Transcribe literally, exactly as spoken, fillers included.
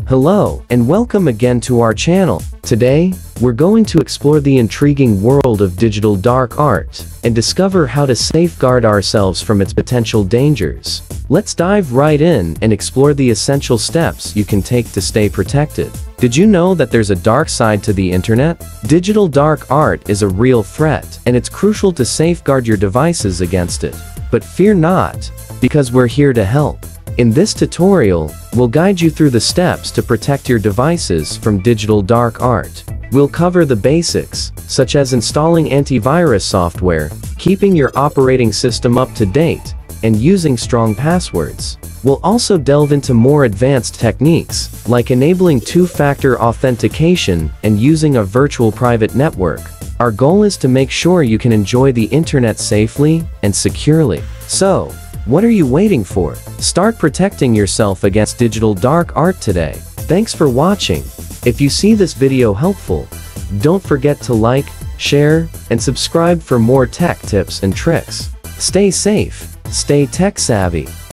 Hello, and welcome again to our channel. Today, we're going to explore the intriguing world of digital dark art and discover how to safeguard ourselves from its potential dangers. Let's dive right in and explore the essential steps you can take to stay protected. Did you know that there's a dark side to the internet? Digital dark art is a real threat, and it's crucial to safeguard your devices against it. But fear not, because we're here to help. In this tutorial, we'll guide you through the steps to protect your devices from digital dark art. We'll cover the basics, such as installing antivirus software, keeping your operating system up to date, and using strong passwords. We'll also delve into more advanced techniques, like enabling two-factor authentication and using a virtual private network. Our goal is to make sure you can enjoy the internet safely and securely. So, what are you waiting for? Start protecting yourself against digital dark art today. Thanks for watching. If you see this video helpful, don't forget to like, share, and subscribe for more tech tips and tricks. Stay safe, stay tech savvy.